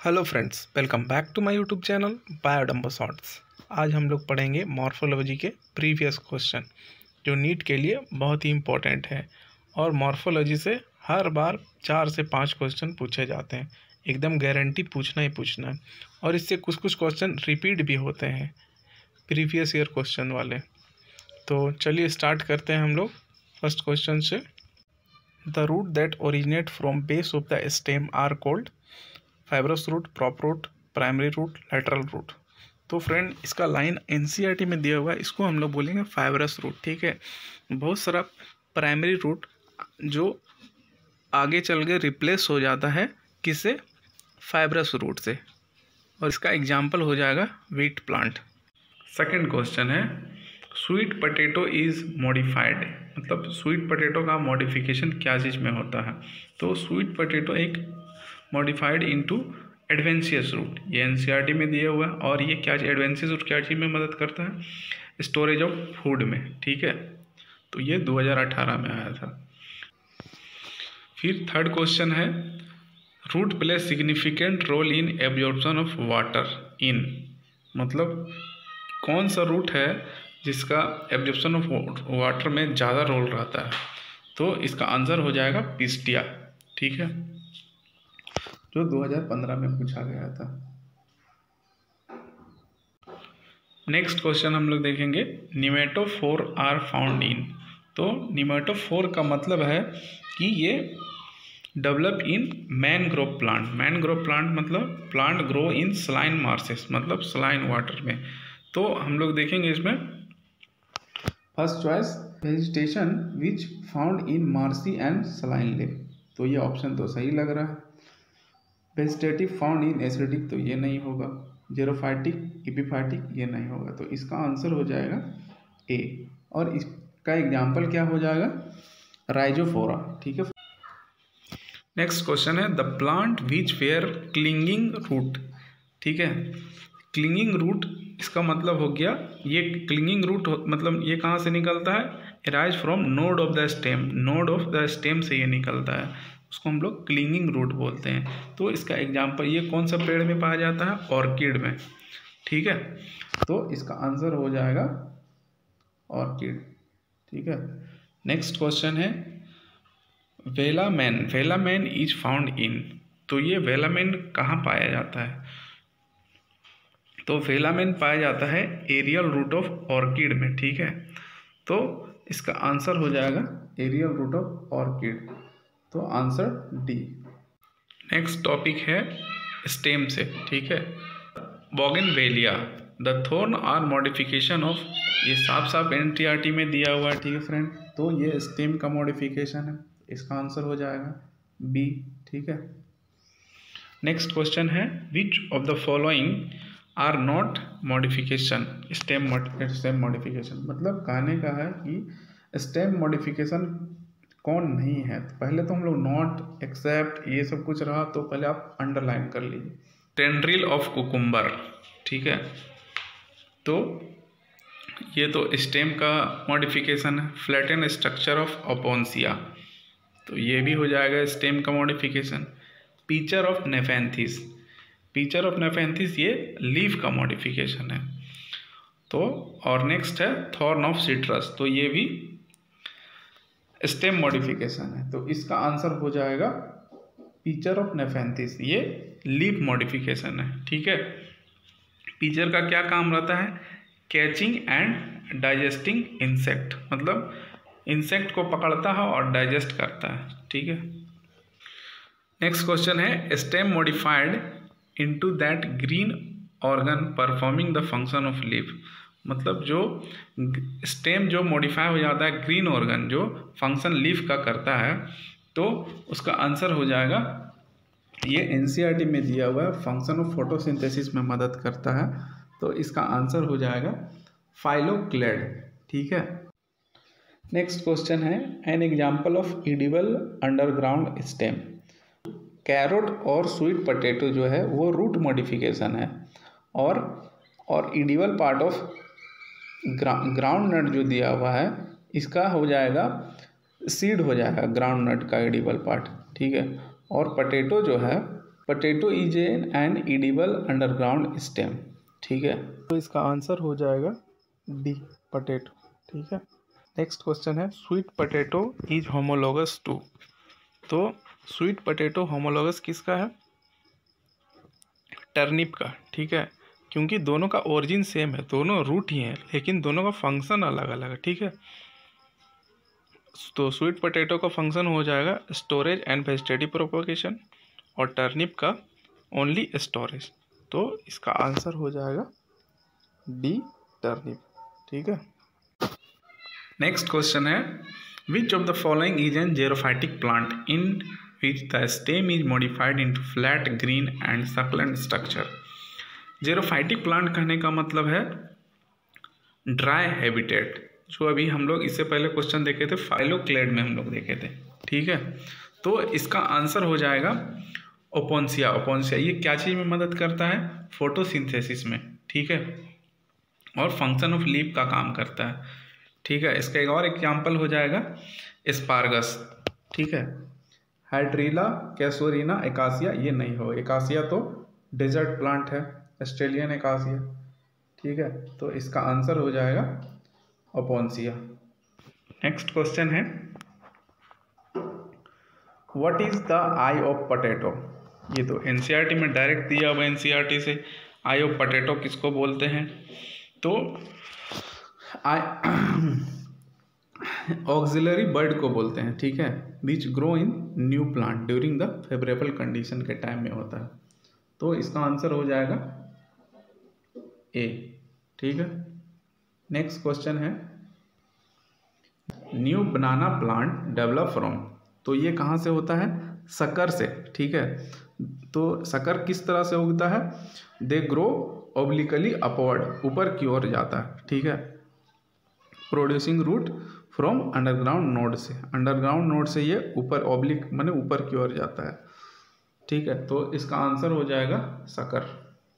Hello friends, welcome back to my YouTube channel बायोडम्बो shorts. आज हम लोग पढ़ेंगे मॉर्फोलॉजी के प्रीवियस क्वेश्चन जो नीट के लिए बहुत ही इम्पोर्टेंट है। और मॉर्फोलॉजी से हर बार 4 से 5 क्वेश्चन पूछे जाते हैं, एकदम गारंटी पूछना ही पूछना है। और इससे कुछ कुछ क्वेश्चन रिपीट भी होते हैं प्रीवियस ईयर क्वेश्चन वाले। तो चलिए स्टार्ट करते हैं हम लोग फर्स्ट क्वेश्चन से। The root that originate from base of the stem are called fibrous root, prop root, primary root, lateral root. तो फ्रेंड, इसका लाइन एनसीईआरटी में दिया हुआ है, इसको हम लोग बोलेंगे फाइब्रस रूट। ठीक है, बहुत सारा प्राइमरी रूट जो आगे चल के रिप्लेस हो जाता है किससे? फाइब्रस रूट से। और इसका एग्जाम्पल हो जाएगा व्हीट प्लांट। सेकेंड क्वेश्चन है, स्वीट पोटैटो इज मॉडिफाइड। मतलब स्वीट पोटैटो का मॉडिफिकेशन क्या चीज़ में होता है? तो स्वीट पोटैटो एक मॉडिफाइड इनटू एडवेंशियस रूट, ये एनसीईआरटी में दिया हुआ है। और ये क्या एडवेंशियस रूट क्या चीज़ में मदद करता है? स्टोरेज ऑफ फूड में। ठीक है, तो ये 2018 में आया था। फिर थर्ड क्वेश्चन है, root play significant role in absorption of water in. मतलब कौन सा रूट है जिसका एब्जॉर्प्शन ऑफ वाटर में ज़्यादा रोल रहता है? तो इसका आंसर हो जाएगा पिस्टिया। ठीक है, जो 2015 में पूछा गया था। नेक्स्ट क्वेश्चन हम लोग देखेंगे, निमेटोफोर आर फाउंड इन। तो निमेटोफोर का मतलब है कि ये develop in mangrove plant. Mangrove plant मतलब plant grow in saline marshes, मतलब सलाइन वाटर में। तो हम लोग देखेंगे इसमें first choice vegetation which found in marshy and saline lake. तो ये ऑप्शन तो सही लग रहा है। वेजिटेटिव फाउंड इन एसिडिक, तो ये नहीं होगा। जेरोफाइटिक, एपिफाइटिक, ये नहीं होगा। तो इसका आंसर हो जाएगा ए। और इसका एग्जाम्पल क्या हो जाएगा? राइजोफोरा। ठीक है। नेक्स्ट क्वेश्चन है, the plant which were clinging root. ठीक है, क्लिंगिंग रूट इसका मतलब हो गया, ये क्लिंगिंग रूट मतलब ये कहाँ से निकलता है? Arise from node of the stem. Node of the stem से ये निकलता है, उसको हम लोग क्लिंगिंग रूट बोलते हैं। तो इसका एग्जाम्पल ये कौन सा पेड़ में पाया जाता है? ऑर्किड में। ठीक है, तो इसका आंसर हो जाएगा ऑर्किड। ठीक है। नेक्स्ट क्वेश्चन है, velamen. Velamen is found in. तो ये वेलामेन कहाँ पाया जाता है? तो वेलामेन पाया जाता है एरियल रूट ऑफ ऑर्किड में। ठीक है, तो इसका आंसर हो जाएगा एरियल रूट ऑफ ऑर्किड। तो आंसर डी। नेक्स्ट टॉपिक है स्टेम से। ठीक है, bougainvillea, the thorn are modification of. ये साफ साफ एनसीईआरटी में दिया हुआ है। ठीक है फ्रेंड, तो ये स्टेम का मॉडिफिकेशन है, इसका आंसर हो जाएगा बी। ठीक है। नेक्स्ट क्वेश्चन है, which of the following are not modification stem modification. मतलब कहने का है कि स्टेम मॉडिफिकेशन कौन नहीं है। तो पहले तो हम लोग नॉट, एक्सेप्ट, ये सब कुछ रहा, तो पहले आप अंडरलाइन कर लीजिए। Tendril of cucumber. ठीक है, तो ये तो स्टेम का मॉडिफिकेशन है। फ्लैटन स्ट्रक्चर ऑफ ओपोन्सिया, तो ये भी हो जाएगा स्टेम का modification. Picture of Nepenthes. Picture of Nepenthes ये लीफ का मॉडिफिकेशन है। तो और नेक्स्ट है थॉर्न ऑफ सिट्रस, तो ये भी स्टेम मॉडिफिकेशन है। तो इसका आंसर हो जाएगा पिक्चर ऑफ नेफेंथिस, ये लीफ मॉडिफिकेशन है। ठीक है, पिक्चर का क्या काम रहता है? कैचिंग एंड डाइजेस्टिंग इंसेक्ट, मतलब इंसेक्ट को पकड़ता है और डाइजेस्ट करता है। ठीक है। नेक्स्ट क्वेश्चन है, stem modified into that green organ performing the function of leaf. मतलब जो स्टेम जो मॉडिफाई हो जाता है ग्रीन ऑर्गन जो फंक्शन लीफ का करता है, तो उसका आंसर हो जाएगा, ये एनसीईआरटी में दिया हुआ है, फंक्शन ऑफ फोटोसिंथेसिस में मदद करता है। तो इसका आंसर हो जाएगा फाइलोक्लेड। ठीक है। नेक्स्ट क्वेश्चन है, an example of edible underground stem. Carrot और स्वीट पोटैटो जो है वो रूट मॉडिफिकेशन है, और edible part of groundnut जो दिया हुआ है इसका हो जाएगा सीड, हो जाएगा ग्राउंड नट का एडिबल पार्ट। ठीक है, और पोटैटो जो है potato is an edible underground stem. ठीक है, तो इसका आंसर हो जाएगा डी, पोटैटो। ठीक है, नेक्स्ट क्वेश्चन है sweet potato is homologous to. तो स्वीट पोटैटो होमोलोगस किसका है? टर्निप का। ठीक है, क्योंकि दोनों का ओरिजिन सेम है, दोनों रूट ही हैं, लेकिन दोनों का फंक्शन अलग अलग है। ठीक है, तो स्वीट पोटैटो का फंक्शन हो जाएगा स्टोरेज एंड वेजिटेटिव प्रोपगेशन और टर्निप का ओनली स्टोरेज। तो इसका आंसर हो जाएगा डी, टर्निप। ठीक है, नेक्स्ट क्वेश्चन है which of the following is an xerophytic plant in which the stem is modified into flat green and succulent structure. Xerophytic plant कहने का मतलब है ड्राई हैबिटेट, जो अभी हम लोग इससे पहले क्वेश्चन देखे थे फाइलोक्लेड में हम लोग देखे थे। ठीक है, तो इसका आंसर हो जाएगा ओपोन्सिया। ओपोन्सिया ये क्या चीज़ में मदद करता है? फोटोसिंथेसिस में। ठीक है, और फंक्शन ऑफ लीफ का काम करता है। ठीक है, इसका एक और एग्जाम्पल हो जाएगा एस्पार्गस। ठीक है, हाइड्रीला, कैसोरिना, एकासिया ये नहीं हो, एकासिया तो डेजर्ट प्लांट है, ऑस्ट्रेलियन एकासिया। ठीक है, तो इसका आंसर हो जाएगा ओपोन्सिया। नेक्स्ट क्वेश्चन है what is the eye of potato. ये तो एनसीईआरटी में डायरेक्ट दिया हुआ, एनसीईआरटी से आई ऑफ पोटैटो किसको बोलते हैं? तो ऑक्सिलरी बर्ड को बोलते हैं। ठीक है, which grow in new plant during the favourable condition के टाइम में होता है। तो इसका आंसर हो जाएगा ए। ठीक है, नेक्स्ट क्वेश्चन है new banana plant develop from. तो ये कहाँ से होता है? शक्कर से। ठीक है, तो शक्कर किस तरह से उगता है? दे ग्रो ओब्लिकली अपवर्ड, ऊपर की ओर जाता है। ठीक है, producing root from underground node से, अंडरग्राउंड नोड से ये ऊपर ओब्लिक माने ऊपर की ओर जाता है। ठीक है, तो इसका आंसर हो जाएगा शक्कर।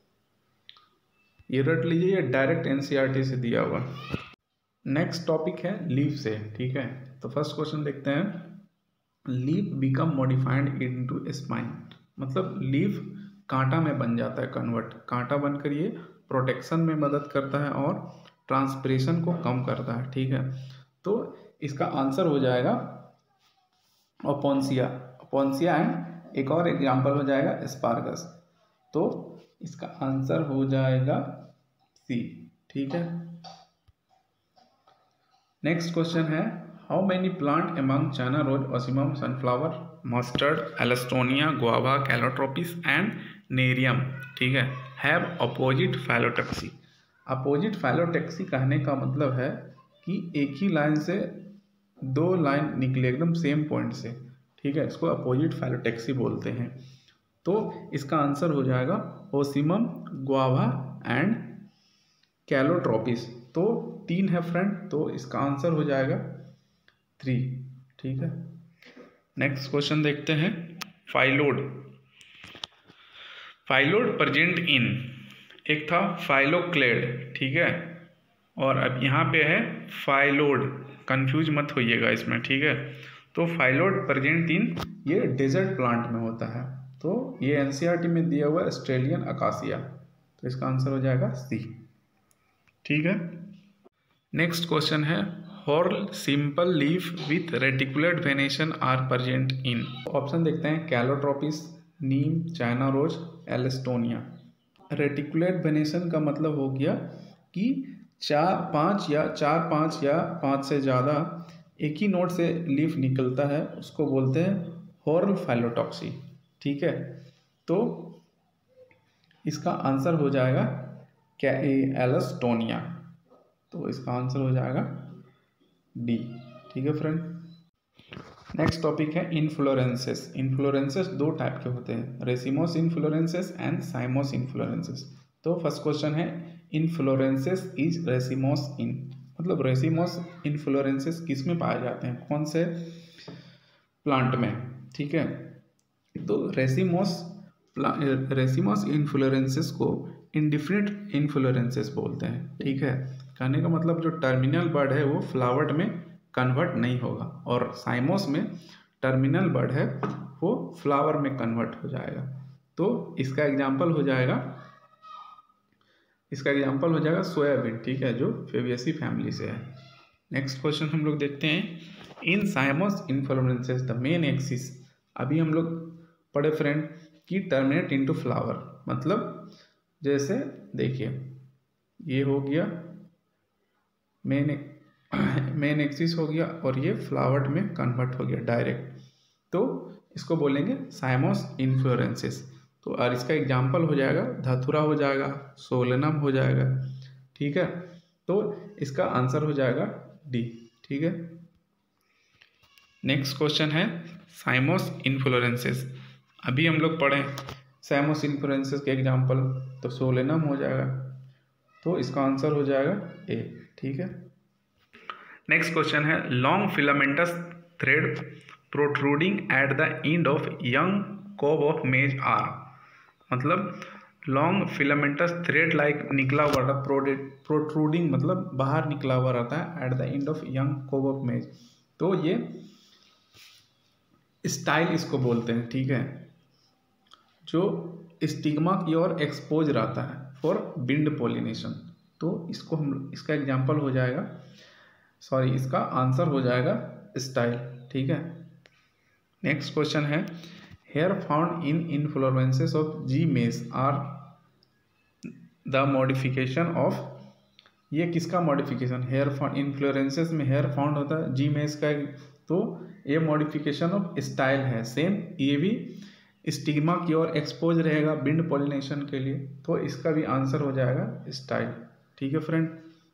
ये रट लीजिए, ये डायरेक्ट एनसीईआरटी से दिया हुआ। नेक्स्ट टॉपिक है लीफ से। ठीक है, तो फर्स्ट क्वेश्चन देखते हैं leaf become modified into spine. मतलब लीफ कांटा में बन जाता है कन्वर्ट, कांटा बनकर ये प्रोटेक्शन में मदद करता है और ट्रांसपिरेशन को कम करता है। ठीक है, तो इसका आंसर हो जाएगा ओपोन्सिया। ओपोन्सिया एंड एक और एग्जाम्पल हो जाएगा एस्पार्गस। तो इसका आंसर हो जाएगा सी। ठीक है, नेक्स्ट क्वेश्चन है how many plant among China rose, Ocimum, sunflower, mustard, Alstonia, guava, Calotropis and Nerium. ठीक है, have opposite phyllotaxy. Opposite phyllotaxy कहने का मतलब है कि एक ही लाइन से दो लाइन निकले एकदम सेम पॉइंट से। ठीक है, इसको अपोजिट फाइलोटैक्सी बोलते हैं। तो इसका आंसर हो जाएगा ओसिमम, गुआवा एंड कैलोट्रोपिस। तो 3 है फ्रेंड, तो इसका आंसर हो जाएगा 3। ठीक है, नेक्स्ट क्वेश्चन देखते हैं फाइलोड। फाइलोड प्रेजेंट इन, एक था फाइलोक्लेड। ठीक है, और अब यहाँ पे है फाइलोड, कंफ्यूज मत होइएगा इसमें। ठीक है, तो फाइलोड प्रेजेंट इन ये डेजर्ट प्लांट में होता है। तो ये एनसीईआरटी में दिया हुआ ऑस्ट्रेलियन अकासिया। तो इसका आंसर हो जाएगा सी। ठीक है, नेक्स्ट क्वेश्चन है whorl simple leaf with reticulate venation are present in. Option देखते हैं Calotropis, neem, China rose, Alstonia. Reticulate venation का मतलब हो गया कि 4-5 या 5 से ज़्यादा एक ही नोड से लीफ निकलता है, उसको बोलते हैं हॉर्ल फाइलोटॉक्सी। ठीक है, तो इसका आंसर हो जाएगा क्या? एलेस्टोनिया। तो इसका आंसर हो जाएगा डी। ठीक है फ्रेंड, नेक्स्ट टॉपिक है इन्फ्लोरेंसेस। इन्फ्लोरेंसेस 2 टाइप के होते हैं, रेसिमोस इन्फ्लोरेंसेस एंड साइमोस इन्फ्लोरेंसेस। तो फर्स्ट क्वेश्चन है इन्फ्लोरेंसेस इज रेसिमोस इन, मतलब रेसिमोस इन्फ्लोरेंसेस किस में पाए जाते हैं, कौन से प्लांट में। ठीक है, तो रेसिमोस इन्फ्लोरेंसेस को इंडिफिनिट इन्फ्लोरेंसेस बोलते हैं। ठीक है, कहने का मतलब जो टर्मिनल बर्ड है वो फ्लावर्ड में कन्वर्ट नहीं होगा, और साइमोस में टर्मिनल बर्ड है वो फ्लावर में कन्वर्ट हो जाएगा। तो इसका एग्जाम्पल हो जाएगा सोयाबीन, ठीक है, जो फेबियसी फैमिली से है। नेक्स्ट क्वेश्चन हम लोग देखते हैं, in cymose inflorescences the main axis. अभी हम लोग पढ़े फ्रेंड कि टर्मिनेट इनटू फ्लावर, मतलब जैसे देखिए ये हो गया मेन एक्सिस हो गया और ये फ्लावर में कन्वर्ट हो गया डायरेक्ट, तो इसको बोलेंगे साइमस इन्फ्लोरेंसेस। तो और इसका एग्जाम्पल हो जाएगा धतुरा हो जाएगा, सोलेनम हो जाएगा, ठीक है। तो इसका आंसर हो जाएगा डी, ठीक है। नेक्स्ट क्वेश्चन है साइमस इन्फ्लोरेंसेस। अभी हम लोग पढ़े साइमस इन्फ्लोरेंसेस के एग्जाम्पल, तो सोलेनम हो जाएगा, तो इसका आंसर हो जाएगा ए, ठीक है। नेक्स्ट क्वेश्चन है long filamentous thread protruding at the end of young cob of maize are, मतलब लॉन्ग फिलामेंटस थ्रेड लाइक निकला हुआ रहता, प्रोट्रूडिंग मतलब बाहर निकला हुआ रहता है, at the end of young cob of maize, तो ये स्टाइल इसको बोलते हैं, ठीक है, जो स्टिग्मा की ओर एक्सपोज रहता है फॉर विंड पॉलिनेशन। तो इसको हम इसका एग्जाम्पल हो जाएगा, सॉरी इसका आंसर हो जाएगा स्टाइल, ठीक है। नेक्स्ट क्वेश्चन है hair found in inflorescences of Zea mays are the modification of, ये किसका मॉडिफिकेशन, हेयर फाउंड इन्फ्लोरेंसेस में हेयर फाउंड होता है जी मेस का, तो ये मॉडिफिकेशन ऑफ स्टाइल है, सेम ये भी स्टिग्मा की ओर एक्सपोज रहेगा विंड पॉलिनेशन के लिए, तो इसका भी आंसर हो जाएगा स्टाइल, ठीक है फ्रेंड।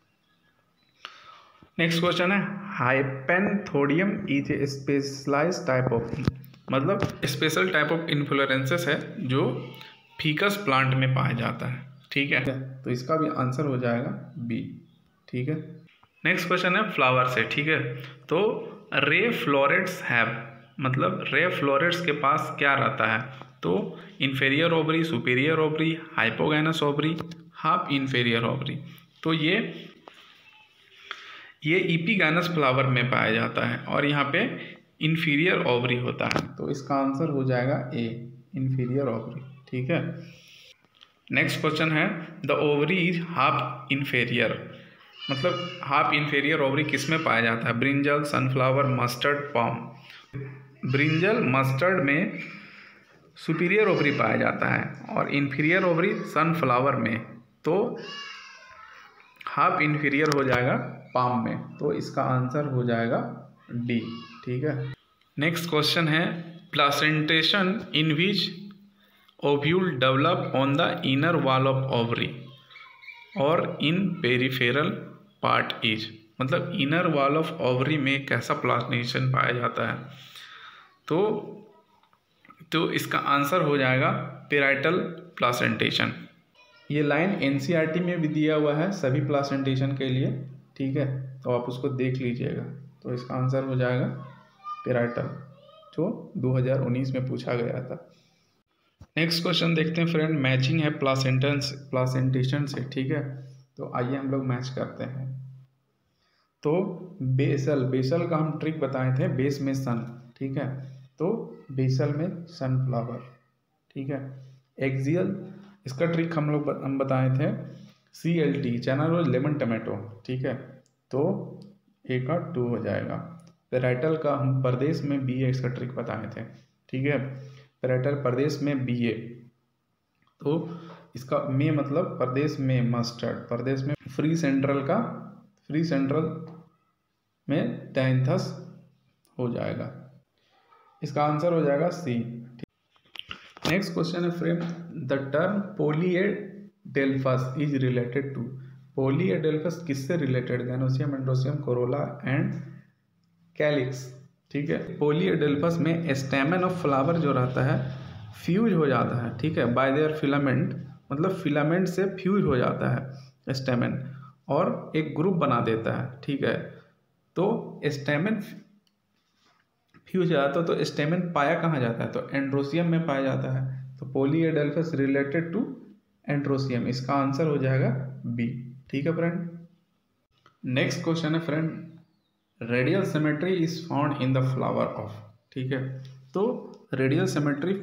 नेक्स्ट क्वेश्चन है hypanthodium is a specialised type of, मतलब स्पेशल टाइप ऑफ इन्फ्लोरेंसेस है जो फीकस प्लांट में पाया जाता है, ठीक है, तो इसका भी आंसर हो जाएगा बी, ठीक है। नेक्स्ट क्वेश्चन है फ्लावर से, ठीक है, तो रे फ्लोरेट्स हैव, मतलब रे फ्लोरेट्स के पास क्या रहता है, तो inferior ovary, superior ovary, hypogynous ovary, half inferior ovary, तो ये इपीगैनस फ्लावर में पाया जाता है और यहाँ पे इन्फीरियर ओवरी होता है, तो इसका आंसर हो जाएगा ए, इन्फीरियर ओवरी, ठीक है। नेक्स्ट क्वेश्चन है the ovary is half inferior, मतलब हाफ इन्फेरियर ओवरी किस में पाया जाता है, brinjal, sunflower, mustard, palm. Brinjal mustard में सुपीरियर ओवरी पाया जाता है और इन्फीरियर ओवरी सनफ्लावर में, तो हाफ इन्फीरियर हो जाएगा पाम में, तो इसका आंसर हो जाएगा डी, ठीक है। नेक्स्ट क्वेश्चन है placentation in which ovule develop on the inner wall of ovary और इन पेरिफेरल पार्ट इज, मतलब इनर वॉल ऑफ ओवरी में कैसा प्लासेंटेशन पाया जाता है, तो इसका आंसर हो जाएगा पेराइटल प्लासेंटेशन। ये लाइन एनसीईआरटी में भी दिया हुआ है सभी प्लासेंटेशन के लिए, ठीक है, तो आप उसको देख लीजिएगा, तो इसका आंसर हो जाएगा पेराइटल, जो 2019 में पूछा गया था। नेक्स्ट क्वेश्चन देखते हैं फ्रेंड, मैचिंग है प्लासेंटेशन से, ठीक है, तो आइए हम लोग मैच करते हैं। तो बेसल का हम ट्रिक बताए थे, बेस में सन, ठीक है, तो बेसल में सनफ्लावर, ठीक है। एक्सियल इसका ट्रिक हम बताए थे CLT China rose lemon tomato, ठीक है, तो ए का 2 हो जाएगा। पेराइटल का हम प्रदेश में BA इसका ट्रिक बताए थे, ठीक है, पेराइटल प्रदेश में BA, तो इसका में मतलब प्रदेश में मस्टर्ड, प्रदेश में फ्री सेंट्रल में डायंथस हो जाएगा, इसका आंसर हो जाएगा सी। नेक्स्ट क्वेश्चन है friend, the term polyadelphous is related to, polyadelphous किससे related, gynoecium, androecium, corolla and calyx, ठीक है। पोलिएडेल्फस में स्टेमन ऑफ फ्लावर जो रहता है फ्यूज हो जाता है, ठीक है, बाय देयर फिलामेंट, मतलब फिलामेंट से फ्यूज हो जाता है स्टेमन और एक ग्रुप बना देता है, ठीक है, तो स्टेमन फ्यूज जाता है, तो स्टेमन पाया कहाँ जाता है, तो एंड्रोसियम में पाया जाता है, तो पोलिएडेल्फस रिलेटेड टू एंड्रोसियम, इसका आंसर हो जाएगा बी, ठीक है फ्रेंड। नेक्स्ट क्वेश्चन है friend, radial symmetry is found in the flower of, ठीक है, तो रेडियल सिमेट्री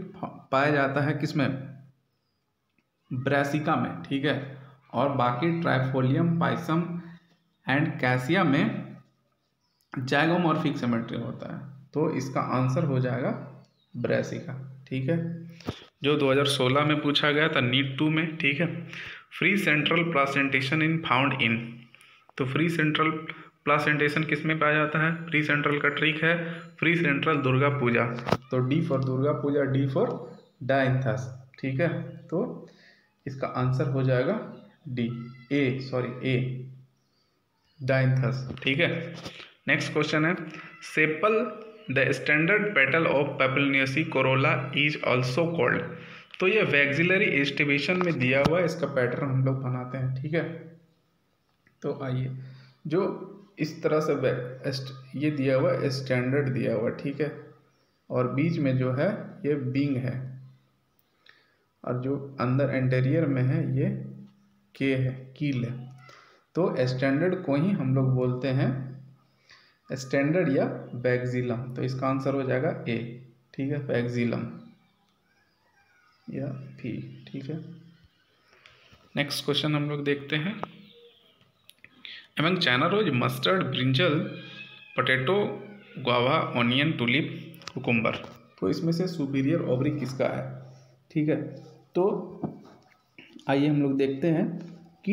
पाया जाता है किसमें, ब्रासिका में, ठीक है। और बाकी ट्राइफोलियम, पाइसम एंड कैसिया में जाइगोमॉर्फिक सिमेट्री होता है। तो इसका आंसर हो जाएगा ब्रासिका, ठीक है, जो 2016 में पूछा गया था नीट 2 में, ठीक है। Free central placentation in found in, तो फ्री सेंट्रल प्लासेंटेशन किस में पाया जाता है, फ्री सेंट्रल का ट्रिक है फ्री सेंट्रल दुर्गा पूजा, तो D for Durga Puja, D for Dianthus, ठीक है। तो इसका आंसर हो जाएगा डी, ए डायंथस, ठीक है। नेक्स्ट क्वेश्चन है sepal the standard petal of papilionaceous corolla is also called, तो ये वैक्सिलरी एस्टिवेशन में दिया हुआ है, इसका पैटर्न हम लोग बनाते हैं, ठीक है। तो आइए, जो इस तरह से ये दिया हुआ है, स्टैंडर्ड दिया हुआ है, ठीक है, और बीच में जो है ये विंग है, और जो अंदर एंटेरियर में है ये के है, कील है। तो स्टैंडर्ड को ही हम लोग बोलते हैं स्टैंडर्ड या वैक्सिलम, तो इसका आंसर हो जाएगा ए, ठीक है, वैक्सिलम या भी, ठीक है। नेक्स्ट क्वेश्चन हम लोग देखते हैं among China rose, mustard, brinjal, potato, guava, onion, tulip, cucumber, तो इसमें से सुपीरियर ओवरी किसका है, ठीक है। तो आइए हम लोग देखते हैं कि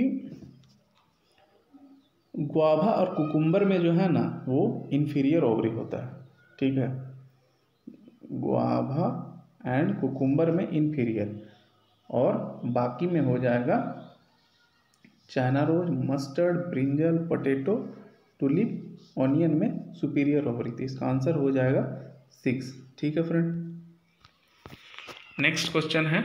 गुआवा और कुकुम्बर में जो है ना वो इन्फीरियर ओवरी होता है, ठीक है, गुआवा एंड कुकुम्बर में इन्फीरियर, और बाकी में हो जाएगा China rose, mustard, brinjal, potato, tulip, onion में सुपीरियर ओवरी, तो इसका आंसर हो जाएगा 6, ठीक है फ्रेंड। नेक्स्ट क्वेश्चन है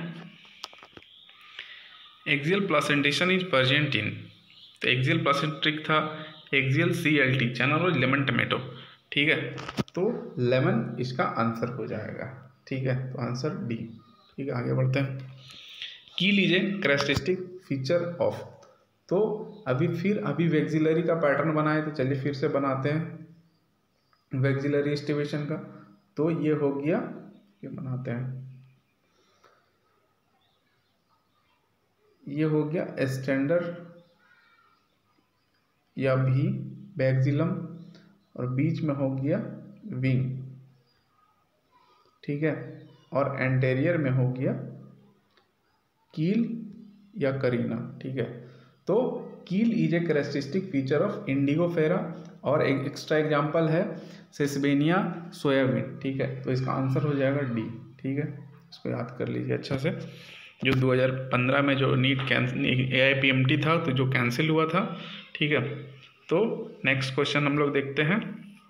axial placentation is present in, तो एक्सियल प्लासेंट्रिक था axial CLT, China rose, lemon, tomato, ठीक है। तो लेमन इसका आंसर हो जाएगा, ठीक है, तो आंसर डी, ठीक है। आगे बढ़ते हैं, की लीजिए कैरेक्टरिस्टिक फीचर ऑफ, तो अभी वैक्सिलरी का पैटर्न बनाए, तो चलिए फिर से बनाते हैं वैक्सिलरी एस्टिवेशन का। तो ये हो गया, ये बनाते हैं, ये हो गया स्टैंडर्ड या भी वैक्सिलम, और बीच में हो गया विंग, ठीक है, और एंटेरियर में हो गया कील या करीना, ठीक है। तो keel is a characteristic feature of Indigofera, और एक एक्स्ट्रा एग्जांपल है सेसबेनिया सोयाबीन, ठीक है। तो इसका आंसर हो जाएगा डी, ठीक है, इसको याद कर लीजिए अच्छा से, जो 2015 में जो नीट AIPMT था, तो जो कैंसिल हुआ था, ठीक है। तो नेक्स्ट क्वेश्चन हम लोग देखते हैं,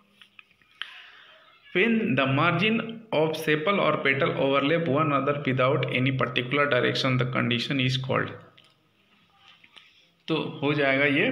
when the margin of sepal or petal overlap one another without any particular direction the condition is called, तो हो जाएगा ये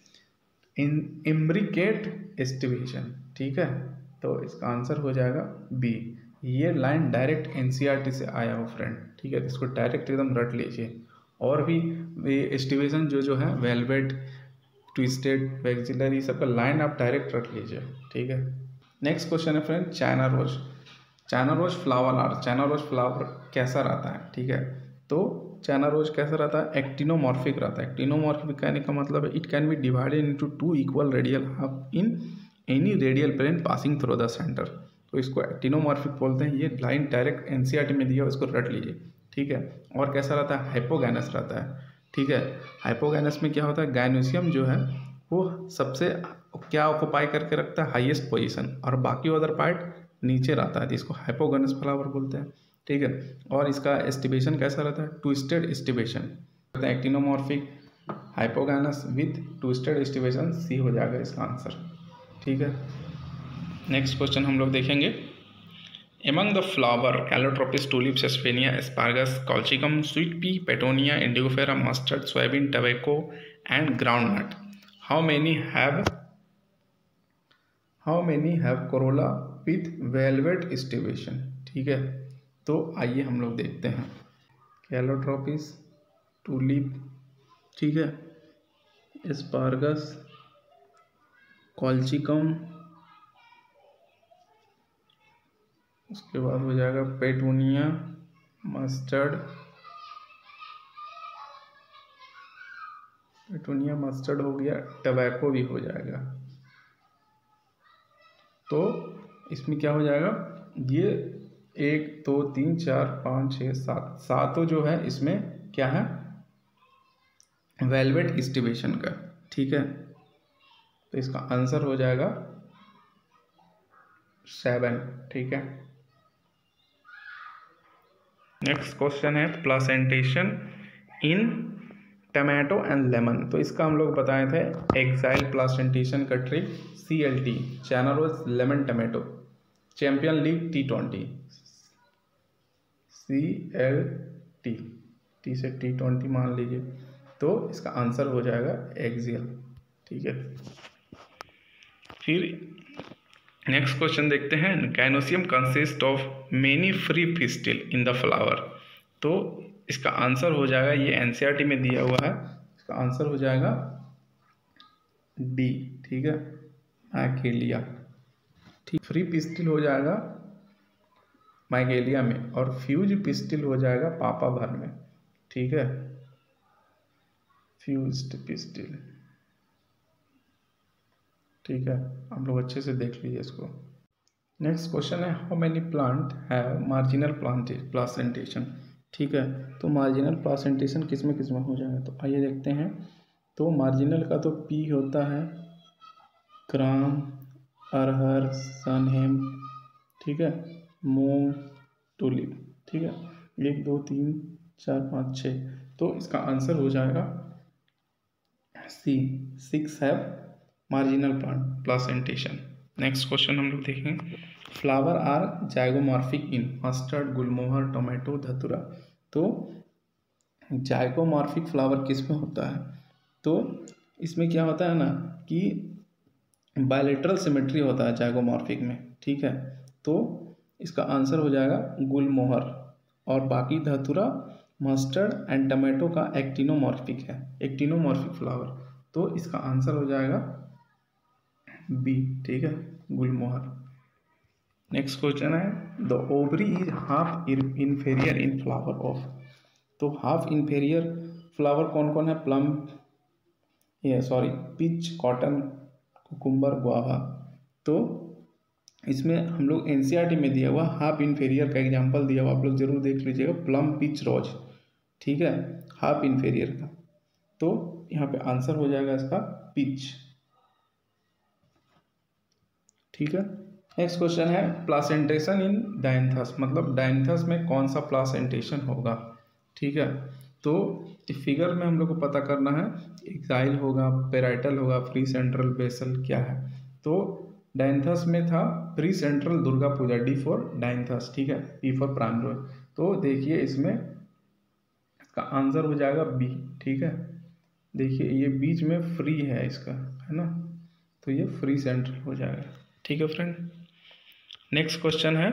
इम्ब्रिकेट एस्टिवेशन, ठीक है। तो इसका आंसर हो जाएगा बी, ये लाइन डायरेक्ट NCERT से आया हो फ्रेंड, ठीक है, इसको डायरेक्ट एकदम रट लीजिए। और भी एस्टिवेशन जो है वेलवेट, ट्विस्टेड, वैक्सिलरी, सबका लाइन आप डायरेक्ट रख लीजिए, ठीक है। नेक्स्ट क्वेश्चन है friend China rose, China rose flower are, China rose flower कैसा रहता है, ठीक है। तो चाइना रोज कैसा रहता है, एक्टिनोमॉर्फिक रहता है। एक्टिनोमॉर्फिक कहने का मतलब है it can be divided into 2 equal radial half in any radial plane passing through the centre, तो इसको एक्टिनोमॉर्फिक बोलते हैं। ये लाइन डायरेक्ट NCERT में दिया, इसको रट लीजिए, ठीक है। और कैसा रहता है, हाइपोगैनस रहता है, ठीक है। हाइपोगैनस में क्या होता है, गायनोसियम जो है वो सबसे क्या ऑक्युपाई करके रखता है, हाईएस्ट पोजीशन, और बाकी अदर पार्ट नीचे रहता है, तो इसको हाइपोगैनस फ्लावर बोलते हैं, ठीक है। और इसका एस्टिवेशन कैसा रहता है, twisted aestivation, actinomorphic, hypogynous with twisted aestivation, C हो जाएगा इसका आंसर, ठीक है। नेक्स्ट क्वेश्चन हम लोग देखेंगे, Among the flower, Calotropis, tulip, Sesbania, asparagus, colchicum, sweet pea, petunia, indigofera, mustard, soybean, tobacco, and groundnut, how many have corolla with velvet estivation, ठीक है। तो आइए हम लोग देखते हैं, कैलोट्रोपिस, टूलिप, ठीक है, एस्पार्गस, कॉल्चिकम, उसके बाद हो जाएगा पेटूनिया, मस्टर्ड, पेटूनिया मस्टर्ड हो गया, टबैको भी हो जाएगा। तो इसमें क्या हो जाएगा, ये 1 2 3 4 5 6 7 सातों जो है इसमें क्या है, वेलवेट स्टिवेशन का, ठीक है। तो इसका आंसर हो जाएगा 7, ठीक है। नेक्स्ट क्वेश्चन है placentation in tomato and lemon. तो इसका हम लोग बताए थे एक्साइल प्लासेंटेशन का trick, CLT China rose lemon tomato champion league T20, CLT, T से T20 मान लीजिए। तो इसका आंसर हो जाएगा एक्सियल, ठीक है। फिर नेक्स्ट क्वेश्चन देखते हैं, gynoecium consist of many free pistil in the flower. तो इसका आंसर हो जाएगा, ये NCERT में दिया हुआ है, इसका आंसर हो जाएगा D, ठीक है, मैकेलिया, ठीक। फ्री पिस्टिल हो जाएगा मैकेलिया में, और फ्यूज पिस्टिल हो जाएगा पापा भर में, ठीक है, फ्यूज्ड पिस्टिल, ठीक है। आप लोग अच्छे से देख लीजिए इसको। नेक्स्ट क्वेश्चन है, how many plant have marginal placentation, ठीक है। तो मार्जिनल प्लासेंटेशन किस में हो जाएगा, तो आइए देखते हैं। तो मार्जिनल का तो P होता है, ग्राम, अरहर, सनहेम, ठीक है, मूंग, टूलिप, ठीक है। 1 2 3 4 5 6, तो इसका आंसर हो जाएगा C, 6 है marginal plant placentation. Next question हम लोग देखें, flower are zygomorphic in mustard, gulmohar, tomato, datura. तो जाइगोमॉर्फिक फ्लावर किस में होता है, तो इसमें क्या होता है ना कि बायलेटरल सिमेट्री होता है जाइगोमॉर्फिक में, ठीक है। तो इसका आंसर हो जाएगा गुलमोहर, और बाकी धतूरा, मस्टर्ड एंड टमाटो का एक्टिनोमॉर्फिक है, एक्टिनोमॉर्फिक फ्लावर। तो इसका आंसर हो जाएगा B, ठीक है, गुलमोहर। नेक्स्ट क्वेश्चन है, the ovary is half inferior in flower of. तो हाफ इन्फेरियर फ्लावर कौन कौन है, plum, peach, cotton, cucumber, guava. तो इसमें हम लोग NCERT में दिया हुआ हाफ इन्फेरियर का एग्जांपल दिया हुआ, आप लोग जरूर देख लीजिएगा, प्लम, पीच, रोज, ठीक है, हाफ इन्फेरियर का। तो यहाँ पे आंसर हो जाएगा इसका पीच, ठीक है। नेक्स्ट क्वेश्चन है, प्लासेंटेशन इन डायंथस, मतलब डायंथस में कौन सा प्लासेंटेशन होगा, ठीक है। तो इस फिगर में हम लोग को पता करना है, एक्साइल होगा, पेराइटल होगा, प्री सेंट्रल, बेसल, क्या है। तो डायंथस में था free central Durga Puja, D for Dianthus, ठीक है, P फॉर प्राइमरी। तो देखिए इसमें इसका आंसर हो जाएगा B, ठीक है। देखिए ये बीच में फ्री है इसका, है ना, तो ये फ्री सेंट्रल हो जाएगा, ठीक है फ्रेंड। नेक्स्ट क्वेश्चन है,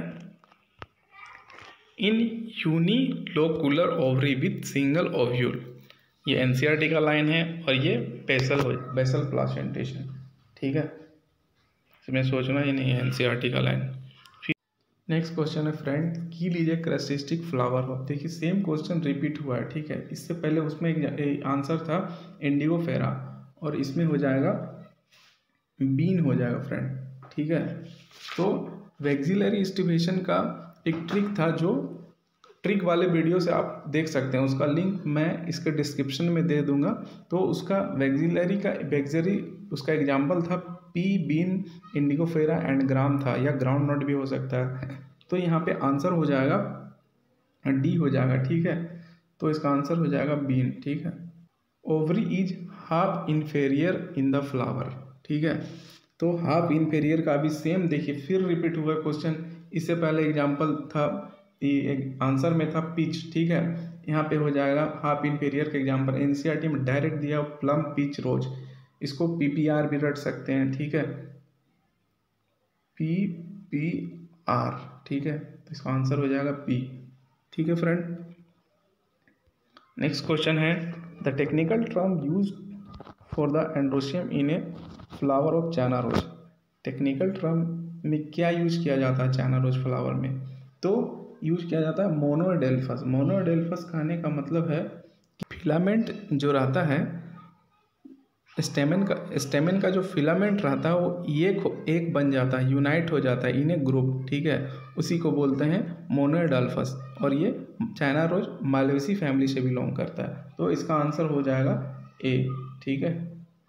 in unilocular ovary with single ovule. ये NCERT का लाइन है, और ये बेसल प्लासेंटेशन, ठीक है, इसमें सोचना ही नहीं है, NCERT का लाइन। नेक्स्ट क्वेश्चन है फ्रेंड, की लीजिए कैरेक्टरिस्टिक फ्लावर ऑफ। देखिए सेम क्वेश्चन रिपीट हुआ है, ठीक है। इससे पहले उसमें एक आंसर था इंडिगोफेरा, और इसमें हो जाएगा बीन हो जाएगा फ्रेंड, ठीक है। तो वैक्सिलरी स्टिवेशन का एक ट्रिक था, जो ट्रिक वाले वीडियो से आप देख सकते हैं, उसका लिंक मैं इसके डिस्क्रिप्शन में दे दूंगा। तो उसका वैक्सिलरी उसका एग्जाम्पल था pea, bean, Indigofera and gram था, या ग्राउंड नट भी हो सकता है। तो यहाँ पे आंसर हो जाएगा D हो जाएगा, ठीक है। तो इसका आंसर हो जाएगा बीन, ठीक है। Ovary is half inferior in the flower, ठीक है। तो हाफ इन्फेरियर का भी सेम देखिए फिर रिपीट हुआ क्वेश्चन। इससे पहले एग्जाम्पल था, आंसर में था पिच, ठीक है। यहाँ पे हो जाएगा हाफ इन्फेरियर का एग्जाम्पल NCERT में डायरेक्ट दिया, प्लम, पिच, रोज। इसको PPR भी रट सकते हैं, ठीक है, PPR, ठीक है। तो इसका आंसर हो जाएगा P, ठीक है फ्रेंड। नेक्स्ट क्वेश्चन है, the technical term use for the androecium in a flower of China rose. Technical term में क्या यूज किया जाता है चाइना रोज फ्लावर में, तो यूज किया जाता है मोनोएडेल्फस। मोनोएडेल्फस कहने का मतलब है कि फिलामेंट जो रहता है स्टेमेन का जो फिलामेंट रहता है वो एक बन जाता है, यूनाइट हो जाता है इन ए ग्रुप, ठीक है, उसी को बोलते हैं मोनोएडाल्फस। और ये चाइना रोज मालवेसी फैमिली से बिलोंग करता है। तो इसका आंसर हो जाएगा ए, ठीक है।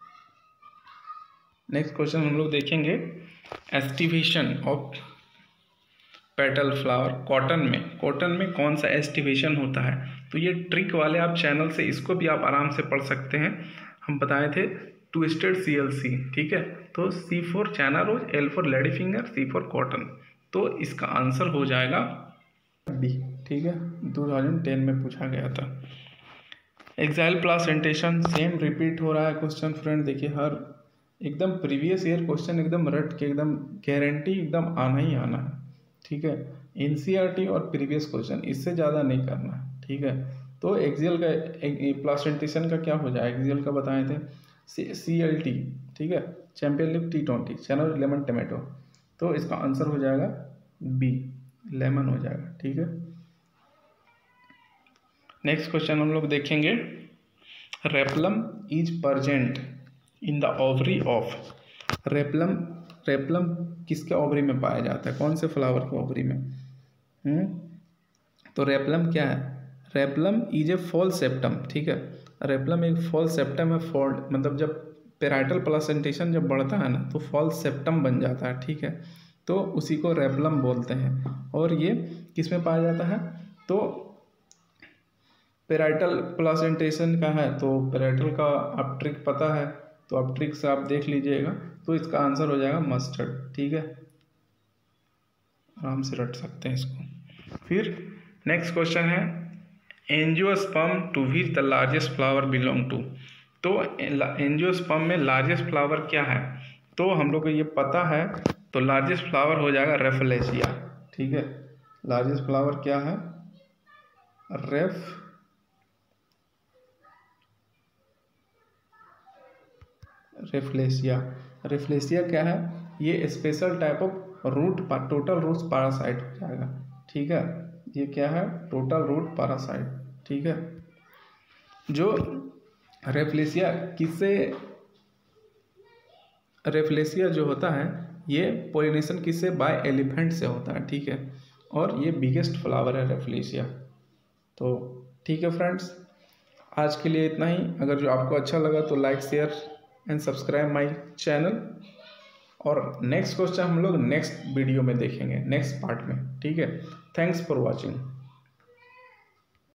नेक्स्ट क्वेश्चन हम लोग देखेंगे aestivation of petal flower cotton में कौन सा एस्टिवेशन होता है। तो ये ट्रिक वाले आप चैनल से इसको भी आप आराम से पढ़ सकते हैं। हम बताए थे ट्विस्टेड CLC, ठीक है। तो C for China rose, L for lady finger, C for cotton. तो इसका आंसर हो जाएगा B, ठीक है। 2010 में पूछा गया था। एक्साइल प्लासेंटेशन सेम रिपीट हो रहा है क्वेश्चन फ्रेंड। देखिए हर एकदम प्रीवियस ईयर क्वेश्चन एकदम रट के एकदम गारंटी एकदम आना ही आना है, ठीक है। NCERT और प्रीवियस क्वेश्चन, इससे ज़्यादा नहीं करना है, ठीक है। तो एक्सियल का प्लासेंटेशन का क्या हो जाए, एक्सियल का बताए थे CLT, ठीक है, champion league T20, China lemon tomato. तो इसका आंसर हो जाएगा B, लेमन हो जाएगा, ठीक है। नेक्स्ट क्वेश्चन हम लोग देखेंगे replum is present in the ovary of. Replum किसके ओवरी में पाया जाता है, कौन से फ्लावर के ओवरी में? तो रेपलम क्या है? Replum is a false septum, ठीक है। रेपलम एक फॉल सेप्टम है। फॉल मतलब जब पेराइटल प्लासेंटेशन जब बढ़ता है ना तो फॉल सेप्टम बन जाता है, ठीक है। तो उसी को रेपलम बोलते हैं। और ये किस में पाया जाता है? तो पेराइटल प्लासेंटेशन का है। तो पेराइटल का आप ट्रिक पता है, तो आप ट्रिक से आप देख लीजिएगा। तो इसका आंसर हो जाएगा मस्टर्ड, ठीक है। आराम से रट सकते हैं इसको। फिर नेक्स्ट क्वेश्चन है angiosperm to which the largest flower belong to. तो एंजियोस्पर्म में लार्जेस्ट फ्लावर क्या है? तो हम लोग को ये पता है। तो लार्जेस्ट फ्लावर हो जाएगा रेफलेशिया, ठीक है। लार्जेस्ट फ्लावर क्या है? रेफलेशिया क्या है? ये special type of total root parasite हो जाएगा, ठीक है। ये क्या है? टोटल रूट पैरासाइट, ठीक है। जो रेफलेशिया जो होता है ये पोलिनेशन किससे? बाय एलिफेंट से होता है, ठीक है। और ये बिगेस्ट फ्लावर है रेफलेशिया। तो ठीक है फ्रेंड्स, आज के लिए इतना ही। अगर जो आपको अच्छा लगा तो like, share and subscribe my channel. और नेक्स्ट क्वेश्चन हम लोग नेक्स्ट वीडियो में देखेंगे, नेक्स्ट पार्ट में, ठीक है। Thanks for watching.